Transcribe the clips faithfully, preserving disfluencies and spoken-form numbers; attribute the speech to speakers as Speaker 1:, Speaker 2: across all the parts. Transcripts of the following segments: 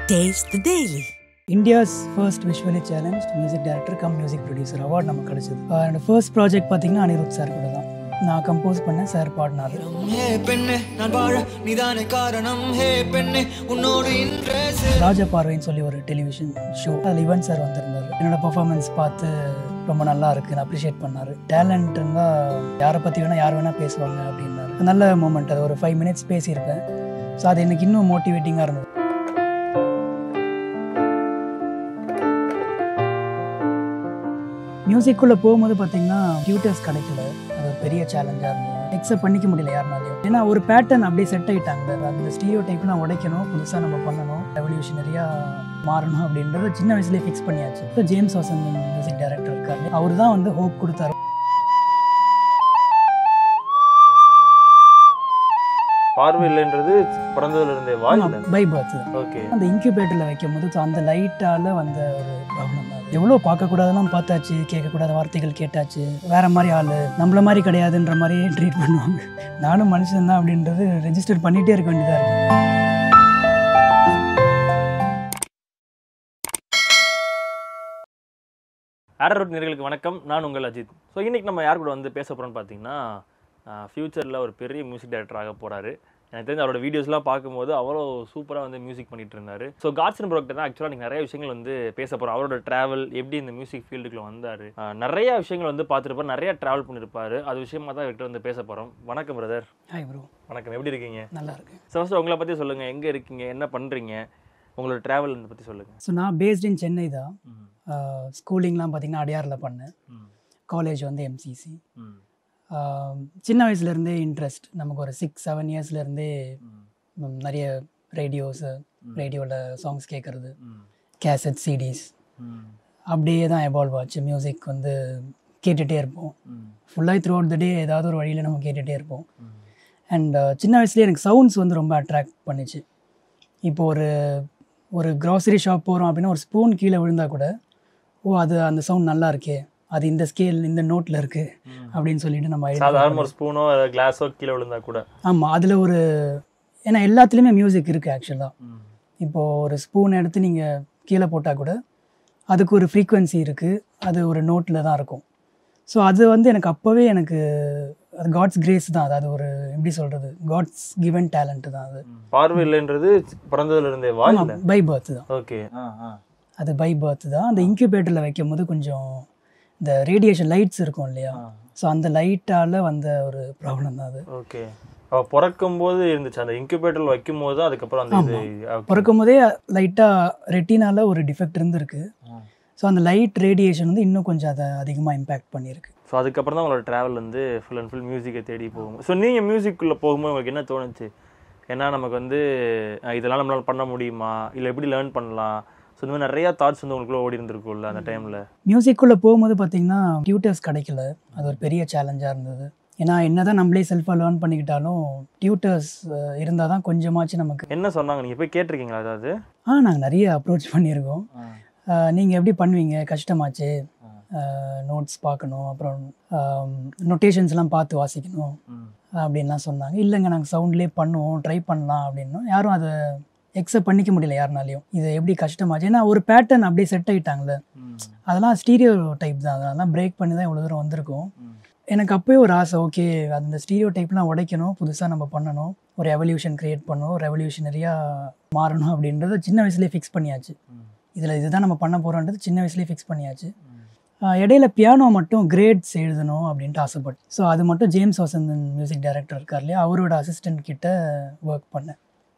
Speaker 1: Taste the Daily.
Speaker 2: India's first visually challenged music director come music producer award நமக்கு கிடைச்சது. and first project பாத்தீங்கன்னா Anirudh sir கூட தான். நான் கம்போஸ் பண்ண சார் பாடினாரு.
Speaker 3: ஹே பெண்ணே நான் வாழ நீதானே காரணம் ஹே பெண்ணே உன்னோடு இன்ட்ரஸ்
Speaker 2: ராஜா பார்வைன்னு சொல்லி ஒரு டெலிவிஷன் ஷோ அதில் யுவன் சார் வந்திருந்தாரு. என்னோட பெர்ஃபார்மன்ஸ் பார்த்து ரொம்ப நல்லா இருக்குன்னு அப்ரிஷியேட் பண்ணாரு. டேலண்ட் இருந்தால் யாரை பற்றி வேணால் யார் வேணால் பேசுவாங்க அப்படின்னாரு. நல்ல மூமெண்ட், அது ஒரு ஃபைவ் மினிட்ஸ் பேசியிருப்பேன். ஸோ அது எனக்கு இன்னும் மோட்டிவேட்டிங்காக இருந்தது. மியூசிக்குள்ளே போகும்போது பார்த்தீங்கன்னா டியூட்டர்ஸ் கிடைக்கல. அது ஒரு பெரிய சேலஞ்சாக இருந்தது. எக்ஸப்ட் பண்ணிக்க முடியல யாருனாலையும். ஏன்னா ஒரு பேட்டர்ன் அப்படியே செட் ஆகிட்டாங்க. அந்த ஸ்டீரியோ டைப்லாம் உடைக்கணும், புதுசாக நம்ம பண்ணணும், ரெவல்யூஷனரியாக மாறணும் அப்படின்றத சின்ன வயசுலேயே ஃபிக்ஸ் பண்ணியாச்சு. இப்போ ஜேம்ஸ் வசந்தன் மியூசிக் டைரக்டர் இருக்காரு. அவர் தான் வந்து ஹோப் கொடுத்தாரு.
Speaker 4: பார்வையில்லைன்றது பிறந்ததுல இருந்தே வாய்ல
Speaker 2: பை பர்த்.
Speaker 4: ஓகே.
Speaker 2: அந்த இன்குபேட்டரில் வைக்கும் போது அந்த லைட்டால் வந்த ஒரு ப்ராப்ளம் தான். எவ்வளோ பார்க்கக்கூடாதெல்லாம் பார்த்தாச்சு, கேட்கக்கூடாத வார்த்தைகள் கேட்டாச்சு. வேற மாதிரி ஆள், நம்மள மாதிரி கிடையாதுன்ற மாதிரியே ட்ரீட் பண்ணுவாங்க. நானும் மனுஷன் தான் அப்படின்றது ரெஜிஸ்டர் பண்ணிகிட்டே இருக்க வேண்டியதாக இருக்கு.
Speaker 4: ஆடரோட் நேயர்களுக்கு வணக்கம், நான் உங்கள் அஜித். ஸோ இன்னைக்கு நம்ம யார் கூட வந்து பேச போகிறோம்னு பார்த்தீங்கன்னா, ஃப்யூச்சரில் ஒரு பெரிய மியூசிக் டைரக்டர் ஆக போகிறாரு. எனக்கு தெரிஞ்ச அவரோட வீடியோஸ்லாம் பார்க்கும்போது அவ்வளோ சூப்பராக வந்து மியூசிக் பண்ணிட்டு இருந்தார். ஸோ காட்ஸ் அண்ட் ப்ரோக்டர் தான் ஆக்சுவலாக நீங்கள் நிறைய விஷயங்கள் வந்து பேச போகிறோம். அவரோட ட்ராவல், எப்படி இந்த மியூசிக் ஃபீல்டுக்குள்ள வந்தார், நிறைய விஷயங்கள் வந்து பார்த்துருப்பார், நிறைய ட்ராவல் பண்ணியிருப்பார். அது விஷயமா தான் இவர்கிட்ட வந்து பேச போகிறோம். வணக்கம் பிரதர்.
Speaker 2: Hi bro.
Speaker 4: வணக்கம், எப்படி இருக்கீங்க?
Speaker 2: நல்லா இருக்கு.
Speaker 4: ஸோ ஃபர்ஸ்ட் உங்களை பற்றி சொல்லுங்கள், எங்கே இருக்கீங்க, என்ன பண்ணுறீங்க, உங்களோட ட்ராவல் பற்றி சொல்லுங்கள்.
Speaker 2: ஸோ நான் பேஸ்ட் இன் சென்னை தான். ஸ்கூலிங்லாம் பார்த்தீங்கன்னா அடையாரில் பண்ணேன். காலேஜ் வந்து எம்சிசி. சின்ன வயசுலேருந்தே இன்ட்ரெஸ்ட். நமக்கு ஒரு சிக்ஸ் செவன் இயர்ஸ்லேருந்தே நிறைய ரேடியோஸு, ரேடியோவில் சாங்ஸ் கேட்குறது, கேசட், சிடிஸ், அப்படியே தான் எவால்வ் ஆச்சு. மியூசிக் வந்து கேட்டுகிட்டே இருப்போம். ஃபுல்லாக த்ரூ அவுட் த டே ஏதாவது ஒரு வழியில் நம்ம கேட்டுகிட்டே இருப்போம். அண்ட் சின்ன வயசுலேயே எனக்கு சவுண்ட்ஸ் வந்து ரொம்ப அட்ராக்ட் பண்ணிச்சு. இப்போது ஒரு ஒரு க்ராசரி ஷாப் போகிறோம் அப்படின்னா ஒரு ஸ்பூன் கீழே விழுந்தால் கூட, ஓ அது அந்த சவுண்ட் நல்லா இருக்கே, அது இந்த ஸ்கேல் இந்த நோட்டில் இருக்குது அப்படின்னு சொல்லிட்டு நம்ம
Speaker 4: சாதாரண ஒரு ஸ்பூனோ கிளாஸோ கீழே விழுந்தா கூட.
Speaker 2: ஆமாம், அதில் ஒரு, ஏன்னா எல்லாத்துலேயுமே மியூசிக் இருக்குது ஆக்சுவலாக. இப்போது ஒரு ஸ்பூன் எடுத்து நீங்கள் கீழே போட்டால் கூட அதுக்கு ஒரு ஃப்ரீக்குவென்சி இருக்குது, அது ஒரு நோட்டில் தான் இருக்கும். ஸோ அது வந்து எனக்கு அப்போவே எனக்கு அது காட்ஸ் கிரேஸ் தான். அது அது ஒரு எப்படி சொல்கிறது, காட்ஸ் கிவன் டேலண்ட் தான். அது
Speaker 4: பார்வையில்லைன்றது பிறந்ததுல இருந்தே வாய்ல
Speaker 2: பை பர்த் தான்.
Speaker 4: ஓகே.
Speaker 2: அது பை பர்த் தான். அந்த இன்குபேட்டரில் வைக்கும் போது கொஞ்சம் இந்த ரேடியேஷன் லைட்ஸ் இருக்கும் இல்லையா, ஸோ அந்த லைட்டால் வந்த ஒரு ப்ராப்ளம் தான் அது.
Speaker 4: ஓகே. பிறக்கும் போது இருந்துச்சு, அந்த இன்குபேட்டரில் வைக்கும் போது தான் அதுக்கப்புறம் அந்த இது
Speaker 2: பிறக்கும் போதே லைட்டாக ரெட்டினால ஒரு டிஃபெக்ட் இருந்திருக்கு. ஸோ அந்த லைட் ரேடியேஷன் வந்து இன்னும் கொஞ்சம் அதை அதிகமாக இம்பேக்ட் பண்ணியிருக்கு.
Speaker 4: ஸோ அதுக்கப்புறம் தான் உங்களோட ட்ராவல் வந்து ஃபுல் அண்ட் ஃபுல் மியூசிக்கை தேடி போகும். ஸோ நீங்கள் மியூசிக்குள்ளே போகும்போது உங்களுக்கு என்ன தோணுச்சு? ஏன்னா நமக்கு வந்து இதெல்லாம் நம்மளால் பண்ண முடியுமா, இல்லை எப்படி லேர்ன் பண்ணலாம், ஸோ இந்த மாதிரி நிறையா தாட்ஸ் வந்து உங்களுக்குள்ள ஓடி இருந்திருக்கும்ல அந்த டைமில்?
Speaker 2: மியூசிக்குள்ளே போகும்போது பார்த்தீங்கன்னா டியூட்டர்ஸ் கிடைக்கல. அது ஒரு பெரிய சேலஞ்சாக இருந்தது. ஏன்னா என்ன தான் நம்மளே செல்ஃபாக லேர்ன் பண்ணிக்கிட்டாலும் டியூட்டர்ஸ் இருந்தால் தான் கொஞ்சமாச்சு நமக்கு.
Speaker 4: என்ன சொன்னாங்க, நீங்கள் போய் கேட்டிருக்கீங்களா? அதாவது
Speaker 2: ஆ நாங்கள் நிறைய அப்ரோச் பண்ணியிருக்கோம். நீங்கள் எப்படி பண்ணுவீங்க, கஷ்டமாச்சு, நோட்ஸ் பார்க்கணும், அப்புறம் நொட்டேஷன்ஸ்லாம் பார்த்து வாசிக்கணும் அப்படின்லாம் சொன்னாங்க. இல்லைங்க நாங்கள் சவுண்ட்லேயே பண்ணுவோம், ட்ரை பண்ணலாம் அப்படின்னும். யாரும் அதை எக்ஸப்ட் பண்ணிக்க முடியல யாருனாலையும். இது எப்படி கஷ்டமாச்சு, ஏன்னா ஒரு பேட்டர்ன் அப்படியே செட் ஆகிட்டாங்களே. அதெல்லாம் ஸ்டீரியோ டைப் தான். அதெல்லாம் பிரேக் பண்ணி தான் இவ்வளோ தூரம் வந்திருக்கும். எனக்கு அப்போயே ஒரு ஆசை, ஓகே அந்த ஸ்டீரியோ டைப்லாம் உடைக்கணும், புதுசாக நம்ம பண்ணணும், ஒரு ரெவல்யூஷன் க்ரியேட் பண்ணணும், ரெவல்யூஷனரியாக மாறணும் அப்படின்றத சின்ன வயசுலேயே ஃபிக்ஸ் பண்ணியாச்சு. இதில் இதுதான் நம்ம பண்ண போகிறோன்றது சின்ன வயசுலேயே ஃபிக்ஸ் பண்ணியாச்சு. இடையில பியானோ மட்டும் கிரேட்ஸ் எழுதணும் அப்படின்ட்டு ஆசைப்பட்டு, ஸோ அது மட்டும் ஜேம்ஸ் வசந்தன் மியூசிக் டைரக்டர் இருக்கார் இல்லையா, அவரோட அசிஸ்டண்ட் கிட்ட ஒர்க் பண்ணேன்,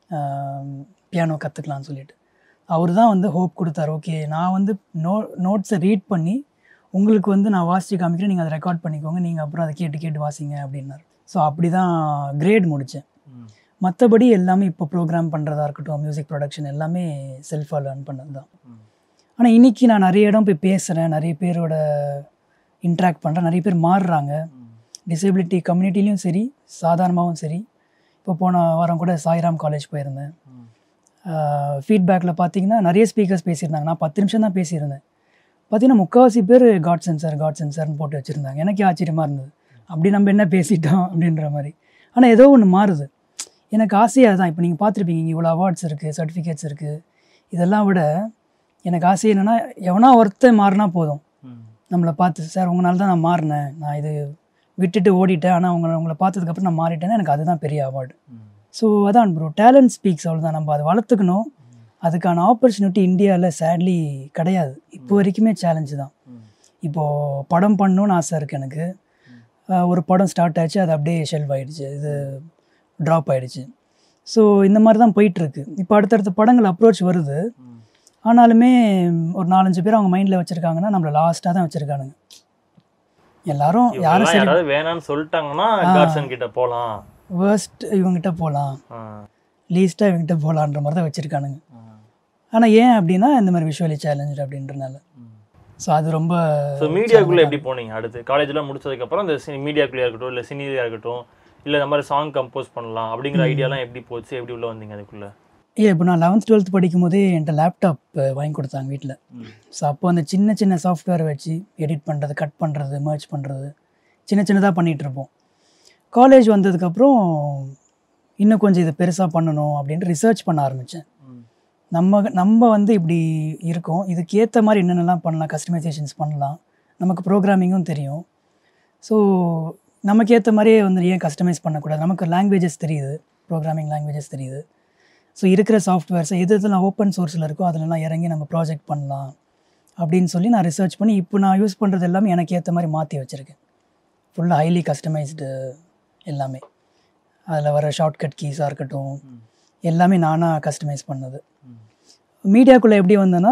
Speaker 2: பியானோ கற்றுக்கலான்னு சொல்லிட்டு. அவர் தான் வந்து ஹோப் கொடுத்தார். ஓகே நான் வந்து நோ நோட்ஸை ரீட் பண்ணி உங்களுக்கு வந்து நான் வாசித்து காமிக்கிறேன், நீங்கள் அதை ரெக்கார்ட் பண்ணிக்கோங்க, நீங்கள் அப்புறம் அதை கேட்டு கேட்டு வாசிங்க அப்படின்னாரு. ஸோ அப்படி தான் கிரேட் முடித்தேன். மற்றபடி எல்லாமே இப்போ ப்ரோக்ராம் பண்ணுறதா இருக்கட்டும், மியூசிக் ப்ரொடக்ஷன் எல்லாமே செல்ஃபாக லேர்ன் பண்ணது தான். ஆனால் இன்றைக்கி நான் நிறைய இடம் போய் பேசுகிறேன், நிறைய பேரோட இன்ட்ராக்ட் பண்ணுறேன், நிறைய பேர் மாறுறாங்க. டிசேபிலிட்டி கம்யூனிட்டிலையும் சரி, சாதாரணமாகவும் சரி. இப்போ போன வாரம் கூட சாய்ராம் காலேஜ் போயிருந்தேன். ஃபீட்பேக்கில் பார்த்தீங்கன்னா நிறைய ஸ்பீக்கர்ஸ் பேசியிருந்தாங்க. நான் பத்து நிமிஷம் தான் பேசியிருந்தேன். பார்த்தீங்கன்னா முக்கால்வாசி பேர் காட் சென்சார் காட் சென்சார்னு போட்டு வச்சுருந்தாங்க. எனக்கே ஆச்சரியமாக இருந்தது, அப்படி நம்ம என்ன பேசிட்டோம் அப்படின்ற மாதிரி. ஆனால் ஏதோ ஒன்று மாறுது. எனக்கு ஆசையாக தான். இப்போ நீங்கள் பார்த்துருப்பீங்க, இவ்வளோ அவார்ட்ஸ் இருக்குது, சர்டிஃபிகேட்ஸ் இருக்குது, இதெல்லாம் விட எனக்கு ஆசை என்னென்னா எவனா ஒருத்தன் மாறினா போதும் நம்மளை பார்த்து, சார் உங்களால தான் நான் மாறினேன், நான் இது விட்டுட்டு ஓடிட்டேன், ஆனால் உங்களை உங்களை பார்த்ததுக்கப்புறம் நான் மாறிட்டேன்னா எனக்கு அதுதான் பெரிய அவார்டு. ஸோ அதான் ப்ரோ, டேலண்ட் ஸ்பீக்ஸ், அவ்வளோதான். நம்ம அதை வளர்த்துக்கணும். அதுக்கான ஆப்பர்ச்சுனிட்டி இந்தியாவில் சேட்லி கிடையாது. இப்போ வரைக்குமே சேலஞ்சு தான். இப்போது படம் பண்ணணுன்னு ஆசை இருக்குது எனக்கு. ஒரு படம் ஸ்டார்ட் ஆச்சு, அது அப்படியே ஷெல்வ் ஆகிடுச்சு, இது ட்ராப் ஆகிடுச்சு. ஸோ இந்த மாதிரி தான் போயிட்டுருக்கு. இப்போ அடுத்தடுத்த படங்கள் அப்ரோச் வருது. ஆனாலுமே ஒரு நாலஞ்சு பேர் அவங்க மைண்டில் வச்சுருக்காங்கன்னா நம்மளை லாஸ்ட்டாக தான் வச்சுருக்கானுங்க எல்லாரும். யாரும் சரி
Speaker 4: வேணான்னு சொல்லிட்டாங்கன்னா காட்சன் கிட்ட போகலாம்,
Speaker 2: வேர்ஸ்ட் இவங்ககிட்ட போகலாம், லீஸ்ட்டாக இவங்ககிட்ட போகலான்ற மாதிரி தான் வச்சுருக்கானுங்க. ஆனால் ஏன் அப்படின்னா இந்த மாதிரி விஷுவலி சேலஞ்சு அப்படின்றனால. ஸோ அது ரொம்ப.
Speaker 4: ஸோ மீடியாக்குள்ளே எப்படி போனீங்க அடுத்து? காலேஜ்லாம் முடிச்சதுக்கப்புறம் இந்த மீடியாக்குள்ளேயே இருக்கட்டும், இல்லை சினியாக இருக்கட்டும், இல்லை இந்த மாதிரி சாங் கம்போஸ் பண்ணலாம் அப்படிங்கிற ஐடியாலாம் எப்படி போச்சு, எப்படி உள்ள வந்தீங்க அதுக்குள்ளே?
Speaker 2: ஏ இப்போ நான் லெவன்த் டுவெல்த் படிக்கும் போதே என்கிட்ட லேப்டாப் வாங்கி கொடுத்தாங்க வீட்டில். ஸோ அப்போ அந்த சின்ன சின்ன சாஃப்ட்வேர் வச்சு எடிட் பண்ணுறது, கட் பண்ணுறது, மர்ச் பண்ணுறது, சின்ன சின்னதாக பண்ணிகிட்ருப்போம். காலேஜ் வந்ததுக்கப்புறம் இன்னும் கொஞ்சம் இதை பெருசாக பண்ணணும் அப்படின்ட்டு ரிசர்ச் பண்ண ஆரம்பித்தேன். நம்ம நம்ம வந்து இப்படி இருக்கோம், இதுக்கு ஏற்ற மாதிரி என்னென்னலாம் பண்ணலாம், கஸ்டமைசேஷன்ஸ் பண்ணலாம், நமக்கு ப்ரோக்ராமிங்கும் தெரியும். ஸோ நமக்கு ஏற்ற மாதிரியே வந்து ஏன் கஸ்டமைஸ் பண்ணக்கூடாது, நமக்கு லாங்குவேஜஸ் தெரியுது, ப்ரோக்ராமிங் லாங்குவேஜஸ் தெரியுது. ஸோ இருக்கிற சாஃப்ட்வேர்ஸை எது எதுலாம் ஓப்பன் சோர்ஸில் இருக்கோ அதிலலாம் இறங்கி நம்ம ப்ராஜெக்ட் பண்ணலாம் அப்படின்னு சொல்லி நான் ரிசர்ச் பண்ணி இப்போ நான் யூஸ் பண்ணுறது எல்லாமே எனக்கு ஏற்ற மாதிரி மாற்றி வச்சுருக்கேன். ஃபுல்லாக ஹைலி கஸ்டமைஸ்டு எல்லாமே. அதில் வர ஷார்ட்கட் கீஸாக இருக்கட்டும், எல்லாமே நானாக கஸ்டமைஸ் பண்ணது. மீடியாக்குள்ளே எப்படி வந்தேன்னா,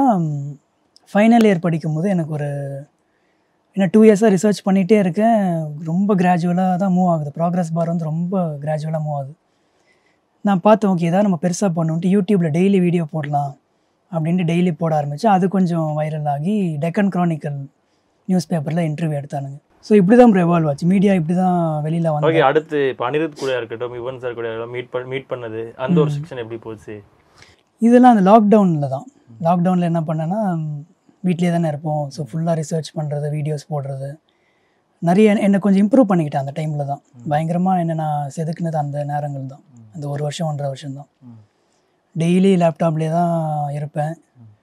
Speaker 2: ஃபைனல் இயர் படிக்கும்போது எனக்கு ஒரு என்ன டூ இயர்ஸாக ரிசர்ச் பண்ணிகிட்டே இருக்கேன். ரொம்ப கிராஜுவலாக தான் மூவ் ஆகுது, ப்ராக்ரஸ் பார் வந்து ரொம்ப கிராஜுவலாக மூவ் ஆகுது. நான் பார்த்தேன், ஓகே ஏதாவது நம்ம பெருசாக பண்ணணுன்ட்டு யூடியூப்பில் டெய்லி வீடியோ போடலாம் அப்படின்ட்டு டெய்லி போட ஆரம்பித்தேன். அது கொஞ்சம் வைரல் ஆகி டெக்கன் க்ரானிக்கல் நியூஸ் பேப்பரில் இன்டர்வியூ எடுத்தானுங்க. ஸோ இப்படி தான் எவால்வ் ஆச்சு மீடியா, இப்படி தான் வெளியில் வந்து.
Speaker 4: ஓகே, அடுத்து இப்போ அனிருத் கூட இருக்கட்டும், யுவன் சார் கூட மீட் பண்ண மீட் பண்ணது அந்த ஒரு செக்ஷன் எப்படி போச்சு?
Speaker 2: இதெல்லாம் அந்த லாக்டவுனில் தான். லாக்டவுனில் என்ன பண்ணேன்னா, வீட்லேயே தானே இருப்போம். ஸோ ஃபுல்லாக ரிசர்ச் பண்ணுறது, வீடியோஸ் போடுறது, நிறைய என்னை கொஞ்சம் இம்ப்ரூவ் பண்ணிக்கிட்டேன் அந்த டைமில் தான். பயங்கரமாக என்ன நான் செதுக்குனது அந்த நேரங்கள் தான், அந்த ஒரு வருஷம் ஒன்றரை வருஷம் தான். டெய்லி லேப்டாப்லேயே தான் இருப்பேன்,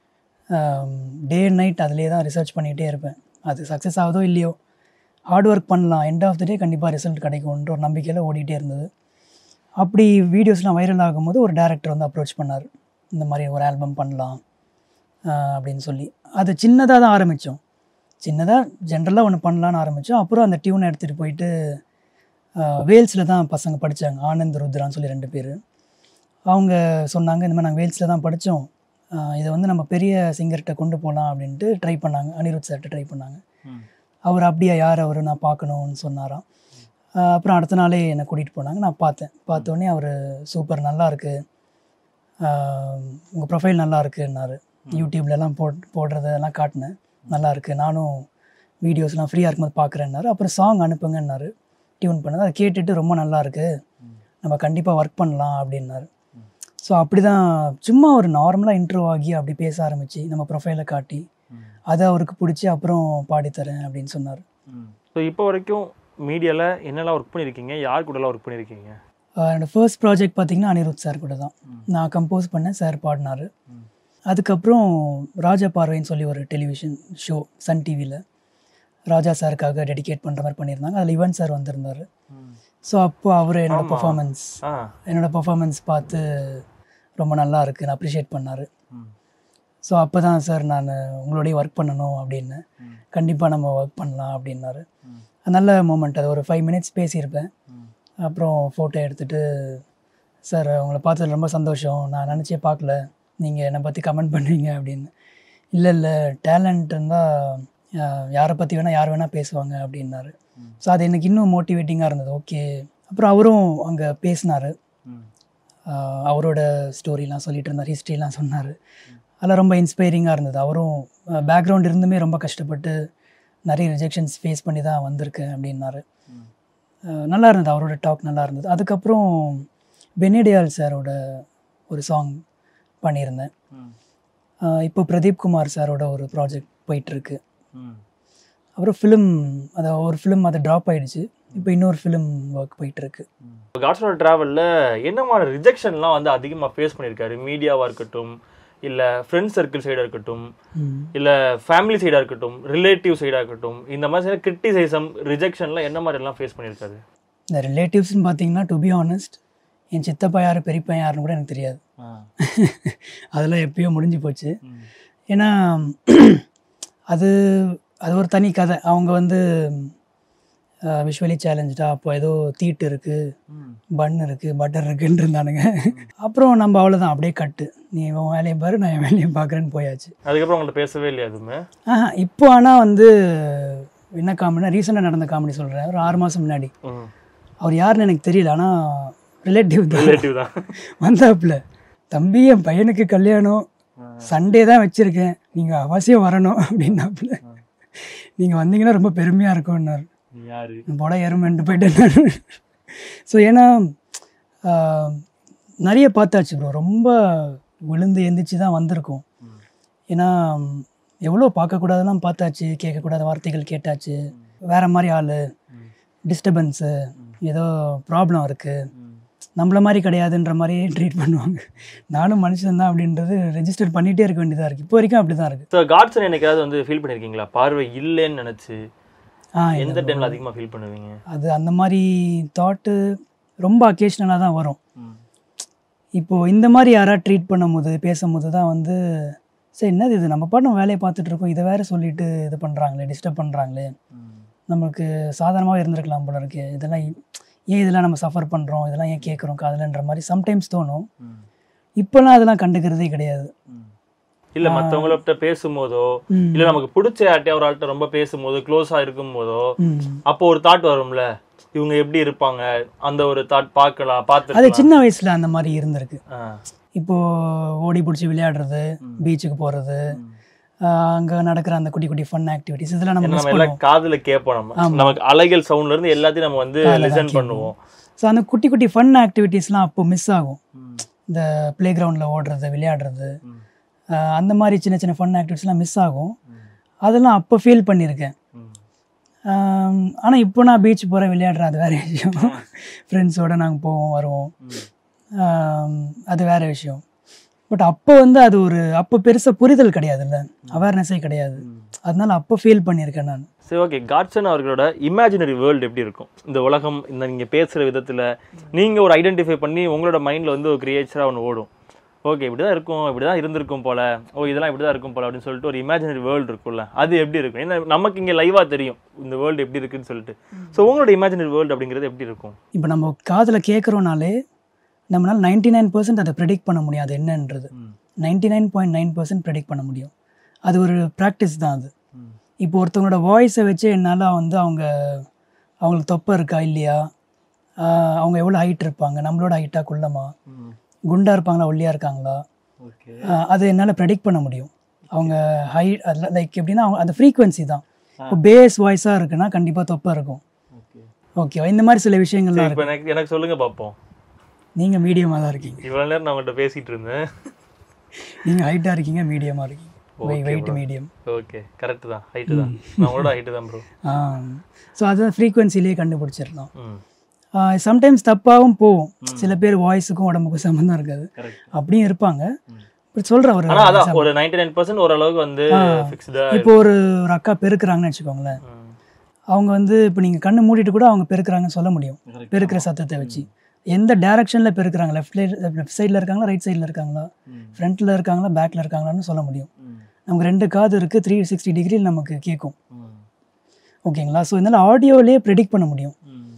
Speaker 2: டே அண்ட் நைட் அதிலே தான் ரிசர்ச் பண்ணிகிட்டே இருப்பேன். அது சக்ஸஸ் ஆகுதோ இல்லையோ, ஹார்ட் ஒர்க் பண்ணலாம், எண்ட் ஆஃப் த டே கண்டிப்பாக ரிசல்ட் கிடைக்கும்ன்ற ஒரு நம்பிக்கையில் ஓடிட்டே இருந்தது. அப்படி வீடியோஸ்லாம் வைரல் ஆகும்போது ஒரு டேரக்டர் வந்து அப்ரோச் பண்ணார், இந்த மாதிரி ஒரு ஆல்பம் பண்ணலாம் அப்படின்னு சொல்லி. அது சின்னதாக தான் ஆரம்பித்தோம், சின்னதாக ஜென்ரலாக ஒன்று பண்ணலான்னு ஆரம்பித்தோம். அப்புறம் அந்த டியூனை எடுத்துகிட்டு போயிட்டு வேல்ஸில் தான் பசங்க படித்தாங்க, ஆனந்த் ருத்ரான்னு சொல்லி ரெண்டு பேர். அவங்க சொன்னாங்க, இந்த மாதிரி நாங்கள் வேல்ஸில் தான் படித்தோம், இதை வந்து நம்ம பெரிய சிங்கர்கிட்ட கொண்டு போகலாம் அப்படின்ட்டு ட்ரை பண்ணாங்க. அனிருத் சார்கிட்ட ட்ரை பண்ணாங்க. அவர் அப்படியா, யார் அவர், நான் பார்க்கணுன்னு சொன்னாராம். அப்புறம் அடுத்த நாளே என்னை கூட்டிகிட்டு போனாங்க. நான் பார்த்தேன். பார்த்தோன்னே அவர் சூப்பர், நல்லா இருக்குது, உங்கள் ப்ரொஃபைல் நல்லா இருக்குன்னாரு. யூடியூப்லலாம் போட் போடுறதெல்லாம் காட்டினேன், நல்லா இருக்குது, நானும் வீடியோஸ்லாம் ஃப்ரீயாக இருக்கும்போது பார்க்குறேன்னாரு. அப்புறம் சாங் அனுப்புங்கன்னாரு, டியூன் பண்ணது. அதை கேட்டுட்டு ரொம்ப நல்லா இருக்குது, நம்ம கண்டிப்பாக ஒர்க் பண்ணலாம் அப்படின்னாரு. ஸோ அப்படி தான் சும்மா ஒரு நார்மலாக இன்ட்ரோ ஆகி அப்படி பேச ஆரம்பித்து நம்ம ப்ரொஃபைலை காட்டி அதை அவருக்கு பிடிச்சி அப்புறம் பாடித்தரேன் அப்படின்னு சொன்னார்.
Speaker 4: ஸோ இப்போ வரைக்கும் மீடியாவில் என்னெல்லாம் ஒர்க் பண்ணியிருக்கீங்க, யார் கூடலாம் ஒர்க் பண்ணியிருக்கீங்க?
Speaker 2: என்னோடய ஃபர்ஸ்ட் ப்ராஜெக்ட் பார்த்திங்கன்னா அனிருத் சார் கூட தான். நான் கம்போஸ் பண்ணேன், சார் பாடினார். அதுக்கப்புறம் ராஜா பார்வைன்னு சொல்லி ஒரு டெலிவிஷன் ஷோ சன் டிவியில் ராஜா சாருக்காக டெடிகேட் பண்ணுற மாதிரி பண்ணியிருந்தாங்க. அதில் யுவன் சார் வந்திருந்தார். ஸோ அப்போ அவர் என்னோடய பர்ஃபார்மன்ஸ் என்னோடய பர்ஃபார்மன்ஸ் பார்த்து ரொம்ப நல்லா இருக்குன்னு அப்ரிஷியேட் பண்ணார். ஸோ அப்போ தான் சார் நான் உங்களோடய ஒர்க் பண்ணணும் அப்படின்னு, கண்டிப்பாக நம்ம ஒர்க் பண்ணலாம் அப்படின்னாரு. நல்ல மூமெண்ட். அது ஒரு ஃபைவ் மினிட்ஸ் பேசியிருப்பேன். அப்புறம் ஃபோட்டோ எடுத்துகிட்டு, சார் உங்களை பார்த்தது ரொம்ப சந்தோஷம், நான் நினச்சே பார்க்கல நீங்கள் என்னை பற்றி கமெண்ட் பண்ணுவீங்க அப்படின்னு. இல்லை இல்லை டேலண்ட் இருந்தால் யாரை பற்றி வேணால் யார் வேணால் பேசுவாங்க அப்படின்னாரு. ஸோ அது எனக்கு இன்னும் மோட்டிவேட்டிங்காக இருந்தது. ஓகே. அப்புறம் அவரும் அங்கே பேசினார், அவரோட ஸ்டோரிலாம் சொல்லிட்டு இருந்தார், ஹிஸ்ட்ரிலாம் சொன்னார். அதெல்லாம் ரொம்ப இன்ஸ்பைரிங்காக இருந்தது. அவரும் பேக்ரவுண்ட் இருந்துமே ரொம்ப கஷ்டப்பட்டு நிறைய ரிஜெக்ஷன்ஸ் ஃபேஸ் பண்ணி தான் வந்திருக்கேன் அப்படின்னாரு. நல்லா இருந்தது, அவரோட டாக் நல்லா இருந்தது. அதுக்கப்புறம் பெனிடியால் சாரோட ஒரு சாங் பண்ணியிருந்தேன். இப்போ பிரதீப் குமார் சாரோட ஒரு ப்ராஜெக்ட் போயிட்டுருக்கு. அப்புறம் ஃபிலிம், அதை ஒரு ஃபிலிம் அதை ட்ராப் ஆகிடுச்சு. இப்போ இன்னொரு ஃபிலிம் ஒர்க் போயிட்டுருக்கு.
Speaker 4: காட்ஸோட ட்ராவலில் என்ன மாதிரி ரிஜெக்ஷன்லாம் வந்து அதிகமாக ஃபேஸ் பண்ணியிருக்காரு? மீடியாவாக இருக்கட்டும், இல்லை ஃப்ரெண்ட்ஸ் சர்க்கிள் சைடாக இருக்கட்டும், இல்லை ஃபேமிலி சைடாக இருக்கட்டும், ரிலேட்டிவ் சைடாக இருக்கட்டும், இந்த மாதிரி கிரிட்டிசைசம் ரிஜெக்ஷன்லாம் என்ன மாதிரி எல்லாம் ஃபேஸ் பண்ணியிருக்காரு?
Speaker 2: இந்த ரிலேட்டிவ்ஸ்ன்னு பார்த்தீங்கன்னா டு பி ஆனஸ்ட் என் சித்தப்பா யார் பெரியப்பா யாருன்னு கூட எனக்கு தெரியாது. அதெல்லாம் எப்பயோ முடிஞ்சு போச்சு. ஏன்னா அது அது ஒரு தனி கதை. அவங்க வந்து விஷுவலி சேலஞ்சா, அப்போ ஏதோ தீட்டு இருக்குது, பன் இருக்குது, பட்டர் இருக்குன்னு இருந்தானுங்க. அப்புறம் நம்ம அவ்வளோதான், அப்படியே கட்டு, நீ உன் வேலையும் பாரு நான் என் வேலையும் பார்க்குறேன்னு போயாச்சு.
Speaker 4: அதுக்கப்புறம் அவங்கள்ட்ட பேசவே இல்லையா எதுவுமே?
Speaker 2: ஆஹா. இப்போ ஆனால் வந்து என்ன காமெடினா ரீசெண்டாக நடந்த காமெடி சொல்கிறேன். ஒரு ஆறு மாதம் முன்னாடி அவர் யாருன்னு எனக்கு தெரியல, ஆனால் ரிலேட்டிவ் தான்
Speaker 4: ரிலேட்டிவ் தான்
Speaker 2: வந்தாப்புல, தம்பி என் பையனுக்கு கல்யாணம் சண்டே தான் வச்சுருக்கேன், நீங்கள் அவசியம் வரணும் அப்படின்னாப்புல. நீங்கள் வந்தீங்கன்னா ரொம்ப பெருமையாக இருக்கும்னாரு.
Speaker 4: யாரு
Speaker 2: போட எருமென்ட்டு போயிட்டேன். ஸோ ஏன்னா நிறைய பார்த்தாச்சு ப்ரோ, ரொம்ப விழுந்து எந்திரிச்சு தான் வந்திருக்கோம். ஏன்னா எவ்வளோ பார்க்கக்கூடாதெல்லாம் பார்த்தாச்சு, கேட்கக்கூடாத வார்த்தைகள் கேட்டாச்சு, வேறு மாதிரி ஆள், டிஸ்டர்பன்ஸு, ஏதோ ப்ராப்ளம் இருக்குது, நம்மள மாதிரி கிடையாதுன்ற மாதிரி ட்ரீட் பண்ணுவாங்க. நானும் மனுஷன் தான் அப்படின்றது ரெஜிஸ்டர் பண்ணிகிட்டே இருக்க வேண்டியதாக இருக்குது. இப்போ வரைக்கும் அப்படி தான் இருக்குது.
Speaker 4: ஸோ காட்சன் என்னைக்காவது வந்து ஃபீல் பண்ணியிருக்கீங்களா, பார்வை இல்லைன்னு நினச்சி?
Speaker 2: ஆ,
Speaker 4: எந்த டைமில் அதிகமாக ஃபீல் பண்ணுவீங்க?
Speaker 2: அது அந்த மாதிரி தாட்டு ரொம்ப அக்கேஷ்னலாக தான் வரும். இப்போது இந்த மாதிரி யாராவது ட்ரீட் பண்ணும்போது பேசும்போது தான் வந்து சரி என்னது இது, நம்ம பாட்டு வேலையை பார்த்துட்டு இருக்கோம், இதை வேறு சொல்லிட்டு இது பண்ணுறாங்களே, டிஸ்டர்ப் பண்ணுறாங்களே, நமக்கு சாதாரணமாக இருந்திருக்கலாம் போல இருக்கு, இதெல்லாம் ஏன் இதெல்லாம் நம்ம சஃபர் பண்ணுறோம், இதெல்லாம் ஏன் கேட்குறோம் காதலன்ற மாதிரி சம்டைம்ஸ் தோணும். இப்போலாம் அதெல்லாம் கண்டுக்கிறதே கிடையாது.
Speaker 4: இல்ல மத்தவங்கள்ட்ட பேசும்போதோ இல்ல நமக்கு பிடிச்ச யார்ட்டையா ஒரு ஆள்கிட்ட ரொம்ப பேசும்போது க்ளோஸா இருக்கும் போதோ அப்போ ஒரு தாட் வரும்ல, இவங்க எப்படி இருப்பாங்க, அந்த ஒரு தாட் பார்க்கலாம் பார்த்து.
Speaker 2: அது சின்ன வயசுல அந்த மாதிரி இருந்திருக்கு. இப்போ ஓடி பிடிச்சி விளையாடுறது, பீச்சுக்கு போறது, அங்க நடக்கிற அந்த குட்டி குட்டி ஃபன் ஆக்டிவிட்டிஸ், இதெல்லாம் நம்ம
Speaker 4: நம்ம எல்லாம் காதுல கேட்போம். நம்ம நமக்கு அலைகள் சவுண்ட்ல இருந்து எல்லாத்தையும் நம்ம வந்து லிசன் பண்ணுவோம். ஸோ
Speaker 2: அந்த குட்டி குட்டி ஃபன் ஆக்டிவிட்டிஸ்லாம் அப்போ மிஸ் ஆகும். இந்த பிளே கிரவுண்டில் ஓடுறது, விளையாடுறது, அந்த மாதிரி சின்ன சின்ன ஃபன் ஆக்டிவிட்டிஸ்லாம் மிஸ் ஆகும். அதெல்லாம் அப்போ ஃபீல் பண்ணியிருக்கேன். ஆனால் இப்போ நான் பீச் போகிறேன், விளையாடுறேன், அது வேறு விஷயம். ஃப்ரெண்ட்ஸோடு நாங்கள் போவோம் வருவோம், அது வேறு விஷயம். பட் அப்போ வந்து அது ஒரு அப்போ பெருசாக புரிதல் கிடையாதுல்ல, அவேர்னஸே கிடையாது. அதனால அப்போ ஃபீல் பண்ணியிருக்கேன் நான்.
Speaker 4: சரி, ஓகே. காட்சன் அவர்களோட இமேஜினரி வேர்ல்டு எப்படி இருக்கும்? இந்த உலகம், இந்த நீங்கள் பேசுகிற விதத்தில் நீங்கள் ஒரு ஐடென்டிஃபை பண்ணி உங்களோட மைண்டில் வந்து ஒரு கிரியேச்சராக ஒன்று ஓடும். ஓகே, இப்படி தான் இருக்கும், இப்படி தான் இருந்திருக்கும் போல், ஓ இதெல்லாம் இப்படி தான் இருக்கும் போல் அப்படின்னு சொல்லிட்டு ஒரு இமேஜினரி வேர்ல்டு இருக்கும்ல, அது எப்படி இருக்கும்? ஏன்னா நமக்கு இங்கே லைவாக தெரியும் இந்த வேர்ல்டு எப்படி இருக்குன்னு சொல்லிட்டு. ஸோ உங்களோட இமேஜினரி வேர்ல்டு அப்படிங்கிறது எப்படி இருக்கும்?
Speaker 2: இப்போ நம்ம காதில் கேட்குறோனாலே நம்மளால் நைன்டி நைன் பர்சன்ட் அதை ப்ரெடிக்ட் பண்ண முடியாது என்னன்றது. Ninety nine point nine percent predict பண்ண முடியும். அது ஒரு ப்ராக்டிஸ் தான் அது. இப்போ ஒருத்தவங்களோட வாய்ஸை வச்சு என்னால் வந்து அவங்க அவங்களுக்கு தொப்பை இருக்கா இல்லையா, அவங்க எவ்வளோ ஹைட் இருப்பாங்க, நம்மளோட ஹைட்டாக குள்ளமா, குண்டாக இருப்பாங்களா ஒல்லியாக இருக்காங்களா, அது என்னால் ப்ரெடிக்ட் பண்ண முடியும். அவங்க ஹைட் அதில் லைக் எப்படின்னா அவங்க அந்த ஃப்ரீக்வன்சி தான். இப்போ பேஸ் வாய்ஸாக இருக்குன்னா கண்டிப்பாக தொப்பை இருக்கும். ஓகேவா? இந்த மாதிரி சில விஷயங்கள்லாம்
Speaker 4: இப்போ எனக்கு எனக்கு சொல்லுங்கள் பார்ப்போம்.
Speaker 2: நீங்கள் மீடியமாக தான் இருக்கீங்க.
Speaker 4: இவ்வளோ நேரம் நான் உங்கள்கிட்ட பேசிகிட்டு இருந்தேன்.
Speaker 2: நீங்கள் ஹைட்டாக இருக்கீங்க, மீடியமாக இருக்கீங்க, வெயிட் மீடியம்.
Speaker 4: ஓகே, கரெக்டு தான், ஹைட்டு தான், நம்மளோட ஹைட்டு தான் ப்ரோ.
Speaker 2: ஆ, ஸோ அதை ஃப்ரீக்வன்சிலேயே கண்டுபிடிச்சிடலாம். சம்டைம்ஸ் தப்பாகவும் போகும். சில பேர் வாய்ஸுக்கும் உடம்புக்கும் சம்மந்தம் இருக்காது, அப்படியும் இருப்பாங்க. இப்படி சொல்கிறேன் ஒரு
Speaker 4: ஒரு நைன்டி நைன் பர்சன்ட் ஓரளவுக்கு வந்து
Speaker 2: இப்போ ஒரு ஒரு அக்கா பெருக்குறாங்கன்னு வச்சுக்கோங்களேன், அவங்க வந்து இப்போ நீங்கள் கண்ணு மூடிட்டு கூட அவங்க பெருக்குறாங்கன்னு சொல்ல முடியும். பெருக்கிற சத்தத்தை வச்சு எந்த டைரக்ஷனில் பெருக்குறாங்க, லெஃப்ட் லெஃப்ட் சைடில் இருக்காங்களா, ரைட் சைடில் இருக்காங்களா, ஃப்ரண்ட்டில் இருக்காங்களா, பேக்கில் இருக்காங்களான்னு சொல்ல முடியும். நமக்கு ரெண்டு காது இருக்குது, த்ரீ சிக்ஸ்டி டிகிரியில் நமக்கு கேட்கும். ஓகேங்களா? ஸோ இதனால் ஆடியோலேயே ப்ரெடிக்ட் பண்ண முடியும்.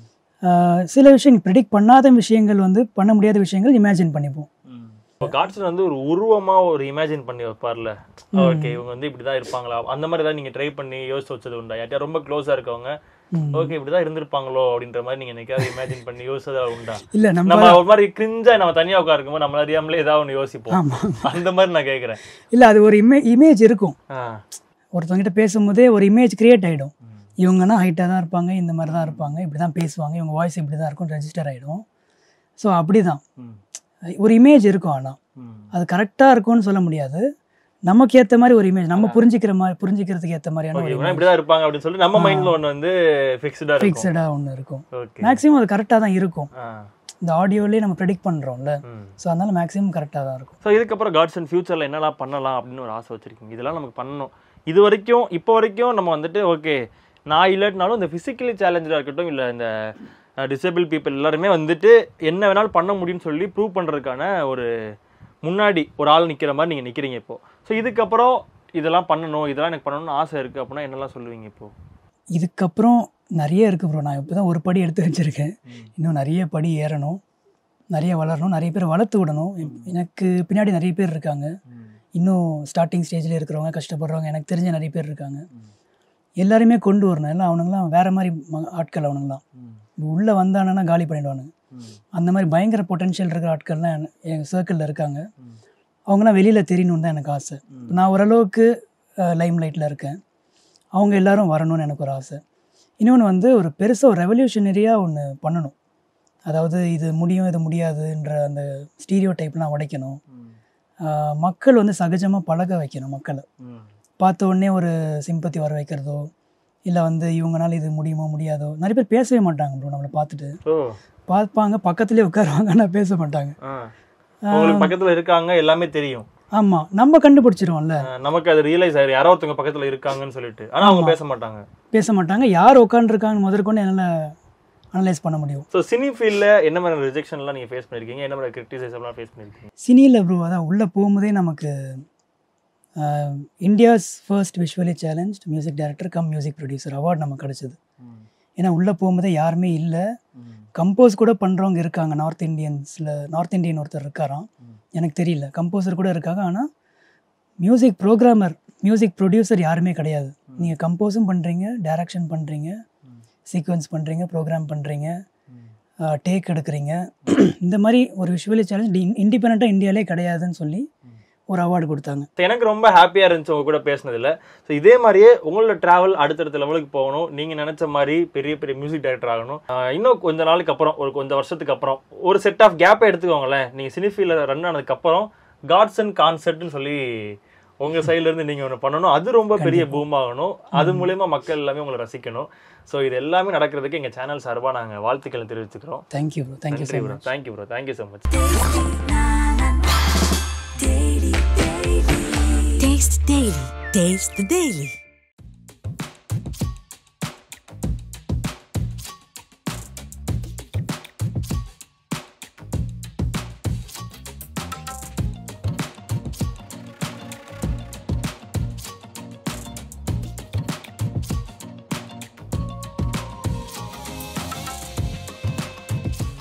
Speaker 2: சில விஷயங்கள் ப்ரெடிக்ட் பண்ணாத விஷயங்கள் வந்து பண்ண முடியாத விஷயங்கள் இமேஜின் பண்ணிப்போம்.
Speaker 4: இப்போ காட்சன் வந்து ஒரு உருவமா ஒரு இமேஜின் பண்ணி வைப்பார்ல, ஓகே இவங்க வந்து இப்படிதான் இருப்பாங்களா, அந்த மாதிரி தான் நீங்க ட்ரை பண்ணி யோசிச்சு வச்சது உண்டா? யார்ட்டா ரொம்ப க்ளோஸா இருக்கவங்க ஓகே இப்படிதான் இருந்திருப்பாங்களோ அப்படின்ற மாதிரி நீங்க என்னைக்காவது இமேஜின் பண்ணி யோசிச்சதா உண்டா?
Speaker 2: இல்ல
Speaker 4: நம்ம ஒரு மாதிரி கிரிஞ்சா நம்ம தனியா உட்காருக்கும்போது நம்மள அறியாமலே ஏதாவது ஒன்று யோசிப்போம், அந்த மாதிரி நான் கேட்கறேன்.
Speaker 2: இல்ல அது ஒரு இமே இமேஜ் இருக்கும். ஒருத்தவங்கிட்ட பேசும்போதே ஒரு இமேஜ் கிரியேட் ஆயிடும். இவங்கன்னா ஹைட்டாக தான் இருப்பாங்க, இந்த மாதிரி தான் இருப்பாங்க, இப்படி தான் பேசுவாங்க, இவங்க வாய்ஸ் இப்படி தான் இருக்கும், ரெஜிஸ்டர் ஆகிடும். ஸோ அப்படி தான் ஒரு இமேஜ் இருக்கும். ஆனால் அது கரெக்டாக இருக்கும்னு சொல்ல முடியாது. நமக்கு ஏற்ற மாதிரி ஒரு இமேஜ், நம்ம புரிஞ்சிக்கிற மாதிரி புரிஞ்சிக்கிறதுக்கு ஏற்ற மாதிரியான
Speaker 4: இப்படிதான் இருப்பாங்க அப்படின்னு சொல்லி நம்ம மைண்ட்ல ஒன்று வந்து ஃபிக்ஸ்டா
Speaker 2: ஃபிக்ஸ்டா ஒன்று இருக்கும். மேக்ஸிமம் அது கரெக்டாக தான் இருக்கும். இந்த ஆடியோலேயே நம்ம ப்ரெடிக்ட் பண்ணுறோம்ல. ஸோ அதனால மேக்ஸிமம் கரெக்டாக தான் இருக்கும்.
Speaker 4: ஸோ இதுக்கப்புறம் காட்சன் ஃபியூச்சரில் என்னெல்லாம் பண்ணலாம் அப்படின்னு ஒரு ஆசை வச்சுருக்கீங்க? இதெல்லாம் நமக்கு பண்ணணும். இது வரைக்கும் இப்போ வரைக்கும் நம்ம வந்துட்டு ஓகே நான் இல்லாட்டினாலும் இந்த ஃபிசிக்கலி சேலஞ்சாக இருக்கட்டும் இல்லை இந்த டிசேபிள் பீப்புள் எல்லாருமே வந்துட்டு என்ன வேணாலும் பண்ண முடியும்னு சொல்லி ப்ரூவ் பண்ணுறதுக்கான ஒரு முன்னாடி ஒரு ஆள் நிற்கிற மாதிரி நீங்கள் நிற்கிறீங்க இப்போது. ஸோ இதுக்கப்புறம் இதெல்லாம் பண்ணணும், இதெல்லாம் எனக்கு பண்ணணும்னு ஆசை இருக்குது அப்படின்னா என்னெல்லாம் சொல்லுவீங்க இப்போது?
Speaker 2: இதுக்கப்புறம் நிறைய இருக்குது ப்ரோ. நான் இப்போ தான் ஒரு படி எடுத்து வச்சுருக்கேன். இன்னும் நிறைய படி ஏறணும், நிறைய வளரணும், நிறைய பேர் வளர்த்து விடணும். எனக்கு பின்னாடி நிறைய பேர் இருக்காங்க, இன்னும் ஸ்டார்டிங் ஸ்டேஜில் இருக்கிறவங்க, கஷ்டப்படுறவங்க எனக்கு தெரிஞ்ச நிறைய பேர் இருக்காங்க. எல்லாருமே கொண்டு வரணும். எல்லாம் அவனுங்களாம் வேறு மாதிரி ஆட்கள். அவனுங்களாம் உள்ளே வந்தானுன்னா காலி பண்ணிவிடுவானுங்க. அந்த மாதிரி பயங்கர பொட்டென்ஷியல் இருக்கிற ஆட்கள்லாம் என் சர்க்கிளில் இருக்காங்க. அவங்களாம் வெளியில் தெரியணுன்னு தான் எனக்கு ஆசை. நான் ஓரளவுக்கு லைம் லைட்டில் இருக்கேன், அவங்க எல்லோரும் வரணும்னு எனக்கு ஒரு ஆசை. இன்னொன்று வந்து ஒரு பெருசாக ஒரு ரெவல்யூஷனரியாக ஒன்று பண்ணணும். அதாவது இது முடியும் இது முடியாதுன்ற அந்த ஸ்டீரியோ டைப்லாம் உடைக்கணும். மக்கள் வந்து சகஜமாக பழக வைக்கணும். மக்களை பார்த்த உடனே ஒரு சிம்பத்தி வர வைக்கிறதோ இல்லை வந்து இவங்கனால இது முடியுமோ முடியாதோ. நிறைய பேர் பேசவே மாட்டாங்க ப்ரோ. நம்மளை பார்த்துட்டு பார்ப்பாங்க, பக்கத்துலேயே உட்காருவாங்க, ஆனால் பேச மாட்டாங்க.
Speaker 4: பக்கத்தில் இருக்காங்க எல்லாமே தெரியும்.
Speaker 2: ஆமாம், நம்ம கண்டுபிடிச்சிருவோம்ல,
Speaker 4: நமக்கு அது ரியலைஸ் ஆயிரும் யாரோ ஒருத்தவங்க பக்கத்தில் இருக்காங்கன்னு சொல்லிட்டு. ஆனால் அவங்க பேச மாட்டாங்க
Speaker 2: பேச மாட்டாங்க யார் உட்காந்துருக்காங்கன்னு முதற்கொண்டு என்னால் அனலைஸ் பண்ண முடியும்.
Speaker 4: ஸோ சினி ஃபீல்டில் என்ன மாதிரி ரிஜெக்ஷன்லாம் நீங்கள் ஃபேஸ் பண்ணியிருக்கீங்க, என்ன மாதிரி கிரிட்டிசைஸ்லாம் ஃபேஸ் பண்ணியிருக்கீங்க?
Speaker 2: சினியில் ப்ரோ அதான் உள்ளே போகும்போதே நமக்கு India's first visually challenged music director cum music producer award நமக்கு கிடச்சிது. ஏன்னா உள்ளே போகும்போதே யாருமே இல்லை, கம்போஸ் கூட பண்ணுறவங்க இருக்காங்க. நார்த் இண்டியன்ஸில் நார்த் இண்டியன் ஒருத்தர் இருக்காராம், எனக்கு தெரியல. கம்போசர் கூட இருக்காங்க, ஆனால் மியூசிக் ப்ரோக்ராமர் மியூசிக் ப்ரொடியூசர் யாருமே கிடையாது. நீங்கள் கம்போஸும் பண்ணுறீங்க, டைரக்ஷன் பண்ணுறீங்க, சீக்வன்ஸ் பண்ணுறீங்க, ப்ரோக்ராம் பண்ணுறீங்க, டேக் எடுக்கிறீங்க. இந்த மாதிரி ஒரு விஷுவலி சேலஞ்ச் இண்டிபெண்ட்டாக இந்தியாவிலே கிடையாதுன்னு சொல்லி ஒரு அவார்டு கொடுத்தாங்க.
Speaker 4: எனக்கு ரொம்ப ஹாப்பியாக இருந்துச்சு உங்க கூட பேசினதில். ஸோ இதே மாதிரியே உங்களோட ட்ராவல் அடுத்தடுத்த லெவலுக்கு போகணும், நீங்கள் நினச்ச மாதிரி பெரிய பெரிய மியூசிக் டைரக்டர் ஆகணும். இன்னும் கொஞ்ச நாளுக்கு அப்புறம், ஒரு கொஞ்சம் வருஷத்துக்கு அப்புறம் ஒரு செட் ஆஃப் கேப்பை எடுத்துக்கோங்களேன். நீங்கள் சினி ஃபீல்டில் ரன் ஆனதுக்கப்புறம் காட்சன் கான்சர்ட்னு சொல்லி உங்கள் சைட்லேருந்து நீங்கள் ஒன்று பண்ணணும். அது ரொம்ப பெரிய பூம் ஆகணும், அது மூலயமா மக்கள் எல்லாமே உங்களை ரசிக்கணும். ஸோ இது எல்லாமே நடக்கிறதுக்கு எங்கள் சேனல் சார்பாக நாங்கள் வாழ்த்துக்களை தெரிவிச்சுக்கிறோம்.
Speaker 2: Thank you bro. Thank you so much.
Speaker 4: Thank you bro. Thank you so much.
Speaker 1: Taste the Daily. Taste the Daily.